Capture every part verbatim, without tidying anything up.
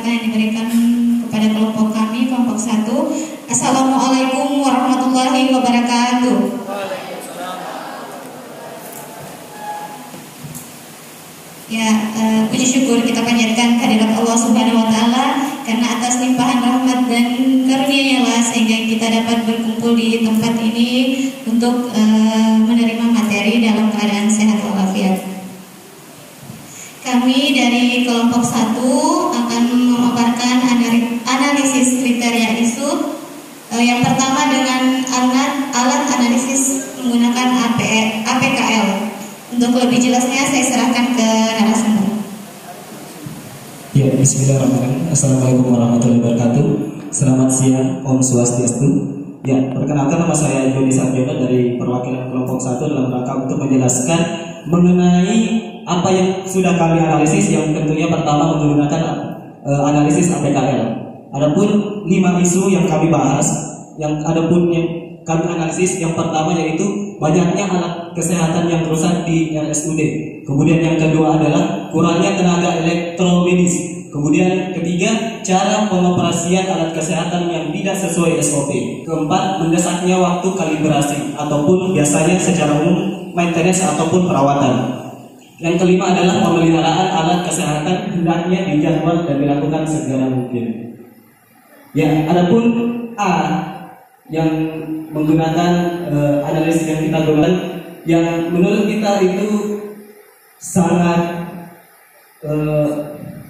kesempatan yang diberikan kepada kelompok kami, kelompok satu. Assalamualaikum warahmatullahi wabarakatuh. Ya, uh, puji syukur kita panjatkan kehadirat Allah Subhanahu wa taala karena atas limpahan rahmat dan karunia-Nya lah sehingga kita dapat berkumpul di tempat ini untuk uh, menerima materi dalam keadaan sehat walafiat. Kami dari kelompok satu akan memaparkan analisis kriteria isu. Uh, yang pertama dengan alat alat analisis menggunakan A P K L. Untuk lebih jelasnya saya serahkan ke narasumber. Ya, bismillahirrahmanirrahim. Assalamualaikum warahmatullahi wabarakatuh. Selamat siang, Om Swastiastu. Ya, perkenalkan nama saya Joni Sarjono dari perwakilan kelompok satu dalam rangka untuk menjelaskan mengenai apa yang sudah kami analisis, yang tentunya pertama menggunakan uh, analisis A P K L. Adapun lima isu yang kami bahas, yang adapun yang kami analisis yang pertama yaitu banyaknya alat kesehatan yang rusak di R S U D. Kemudian yang kedua adalah kurangnya tenaga elektromedis. Kemudian ketiga, cara pengoperasian alat kesehatan yang tidak sesuai S O P. Keempat, mendesaknya waktu kalibrasi ataupun biasanya secara umum maintenance ataupun perawatan. Yang kelima adalah pemeliharaan alat kesehatan hendaknya dijadwal dan dilakukan segera mungkin. Ya, adapun A yang menggunakan uh, analisis yang kita gunakan, yang menurut kita itu sangat uh,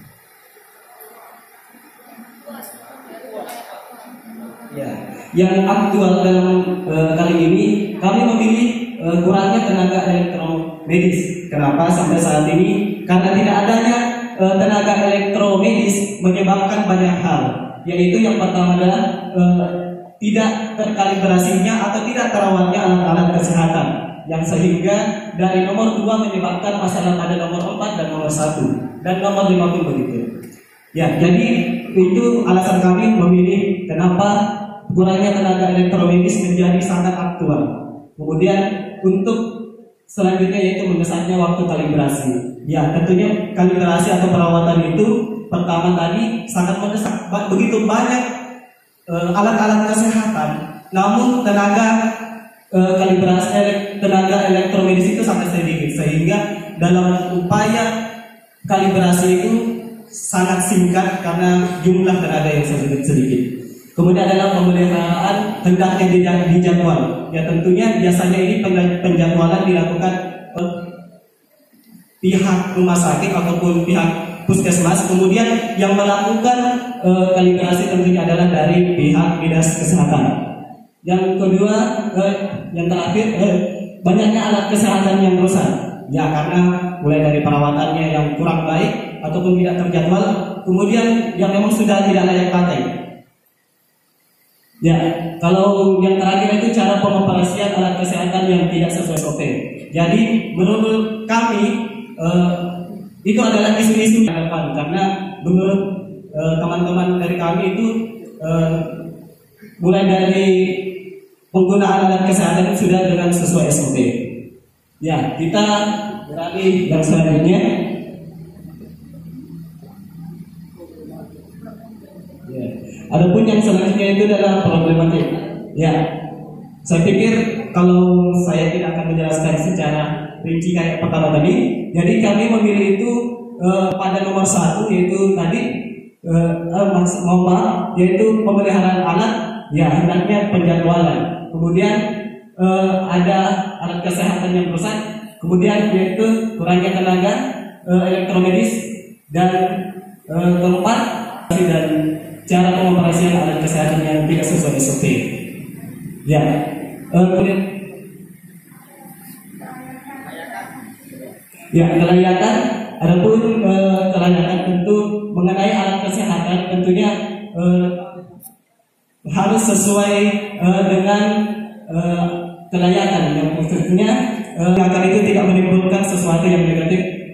ya, yang aktual dalam uh, kali ini kami memilih uh, kurangnya tenaga elektromedis. Kenapa sampai saat ini? Karena tidak adanya uh, tenaga elektromedis menyebabkan banyak hal, yaitu yang pertama adalah uh, tidak terkalibrasinya atau tidak terawatnya alat-alat kesehatan, yang sehingga dari nomor dua menyebabkan masalah pada nomor empat dan nomor satu dan nomor lima pun begitu. Ya, jadi itu alasan kami memilih kenapa kurangnya tenaga elektromedis menjadi sangat aktual. Kemudian untuk selanjutnya yaitu mendesaknya waktu kalibrasi. Ya, tentunya kalibrasi atau perawatan itu pertama tadi sangat mendesak, begitu banyak alat-alat kesehatan, namun tenaga e, kalibrasi elek, tenaga elektromedis itu sangat sedikit, sehingga dalam upaya kalibrasi itu sangat singkat karena jumlah tenaga yang sedikit sedikit. Kemudian adalah pemeliharaan hendaknya dijadwal. Ya, tentunya biasanya ini penjadwalan dilakukan oleh pihak rumah sakit ataupun pihak puskesmas. Kemudian yang melakukan e, kalibrasi tentunya adalah dari pihak dinas kesehatan. Yang kedua, e, yang terakhir, e, banyaknya alat kesehatan yang rusak. Ya, karena mulai dari perawatannya yang kurang baik ataupun tidak terjadwal, kemudian yang memang sudah tidak layak pakai. Ya, kalau yang terakhir itu cara pengoperasian alat kesehatan yang tidak sesuai S O P. Jadi menurut kami e, itu adalah isu-isu yang depan, karena menurut teman-teman uh, dari kami itu uh, mulai dari penggunaan alat kesehatan itu sudah dengan sesuai S O P. Ya, kita beralih yang selanjutnya. Ya. Adapun yang selanjutnya itu adalah problematik. Ya, saya pikir kalau saya tidak akan menjelaskan secara rinci kayak pertama tadi, jadi kami memilih itu uh, pada nomor satu yaitu tadi uh, uh, mohon maaf, yaitu pemeliharaan alat, ya hendaknya penjadwalan. Kemudian uh, ada alat kesehatan yang rusak, kemudian yaitu kurangnya tenaga uh, elektromedis, dan uh, keempat dan cara pengoperasian alat kesehatan yang tidak sesuai S O P. Ya, uh, kemudian ya, kelayakan. Adapun e, kelayakan tentu mengenai alat kesehatan tentunya e, harus sesuai e, dengan e, kelayakan, yang tentunya e, agar itu tidak menimbulkan sesuatu yang negatif